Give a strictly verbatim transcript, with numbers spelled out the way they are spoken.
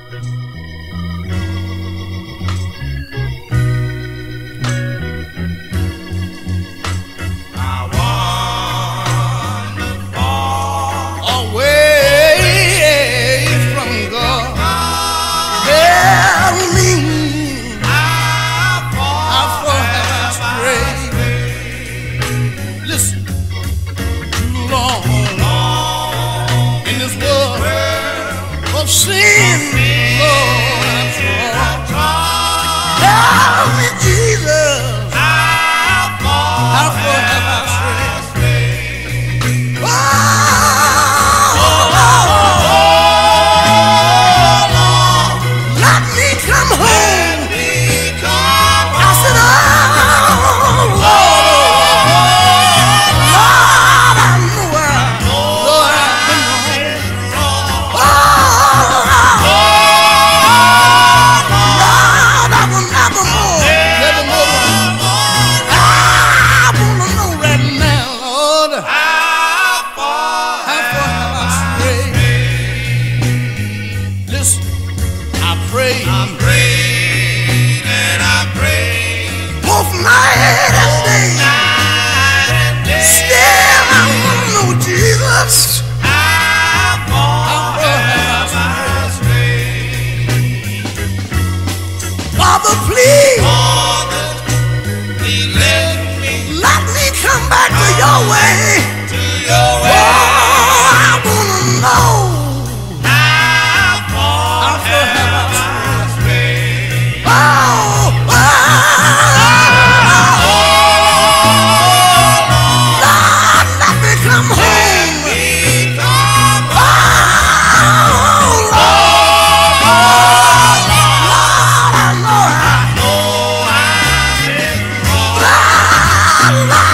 Sin, Lord, I've tried. Tell me, Jesus, how far, how far have I strayed? Oh, oh, oh, oh, Lord, let me come home. Let me come home. I said, oh, Lord, Lord, I know I, Lord, I've been wrong. Oh, I prayed and I prayed both night and day. Still I want to know, Jesus, how far have I strayed? Father, please, Father, please let me, let me come back to your way. To your way. Oh, I want to know. Allah